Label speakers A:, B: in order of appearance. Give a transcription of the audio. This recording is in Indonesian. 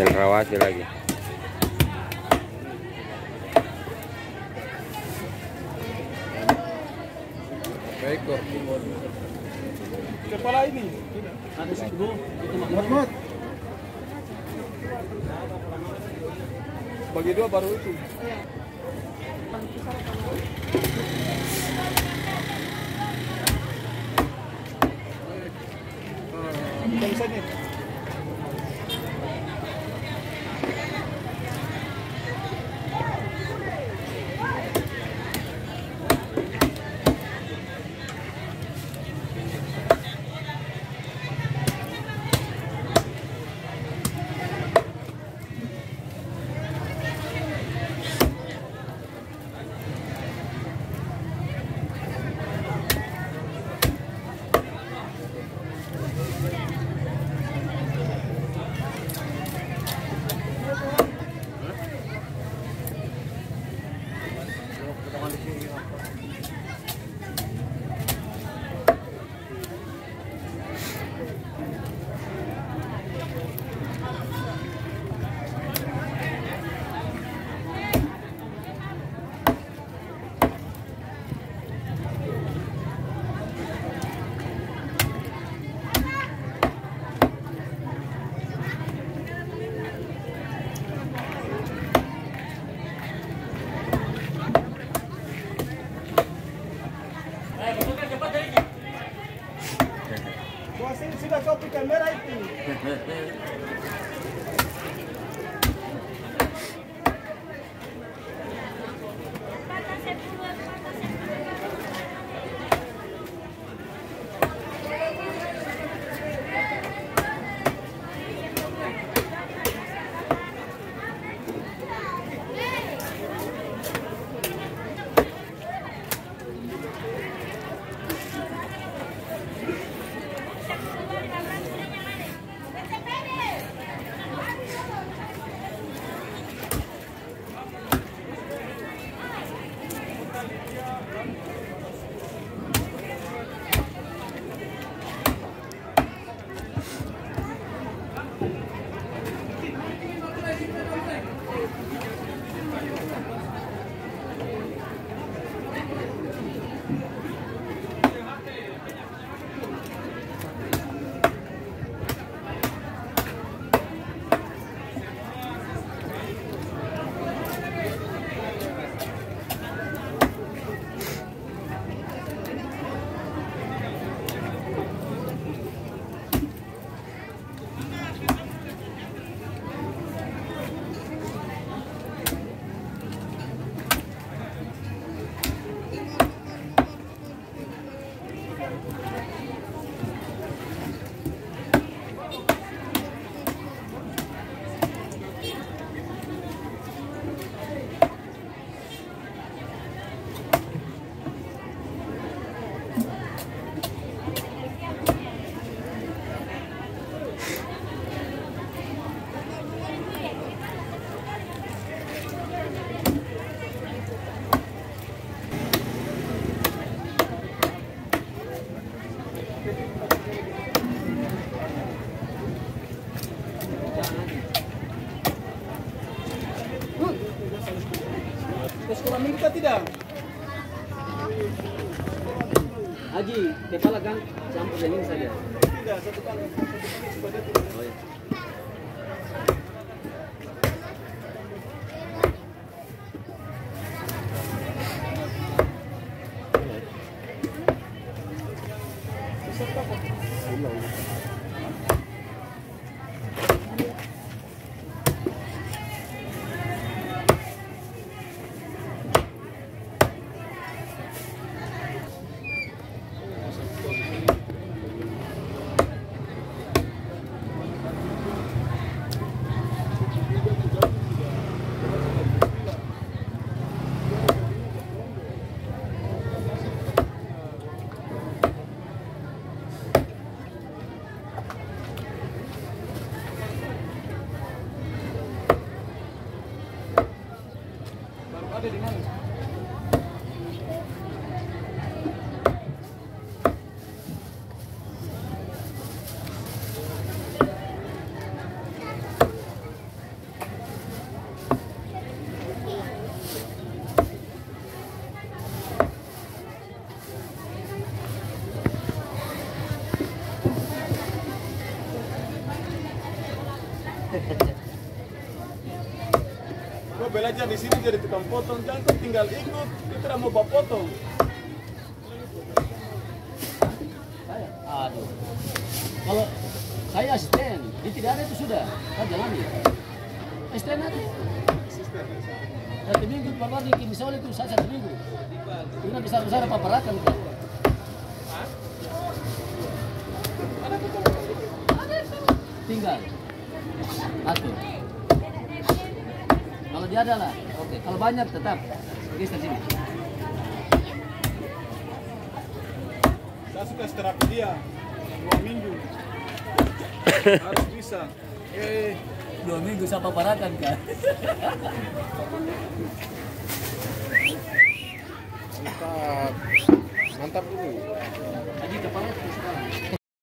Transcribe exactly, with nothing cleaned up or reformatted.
A: cendrawasih lagi.
B: Ekor. Kepala ini. Ada seribu. Mat. Bagi dua baru itu. Bukan bisa nih. Sudah kopi kamera itu. Sekolah minta tidak?
C: Haji, kepala kan campur dengan ini saja.
B: Tidak, satu kali. Satu kali sebagai itu.
C: Oh, ya.
B: Gua belajar di sini jadi tukang potong, jangan tuh tinggal ikut, kita tidak mau bawa potong.
C: Saya, aduh. Kalau saya asisten, dia tidak ada itu sudah, saya jalani. Asisten aja. Satu minggu bapak bikin misalnya itu saya satu minggu. Ini besar-besar apa berakan kan? Tinggal. Atur. Kalau dia ada lah, oke. Kalau banyak tetap geser sini.
B: Saya suka terapi dia dua minggu. Harus bisa. Eh,
C: Dua minggu sama barakan kan?
A: Mantap. Mantap dulu.
C: Tadi kepala sekarang.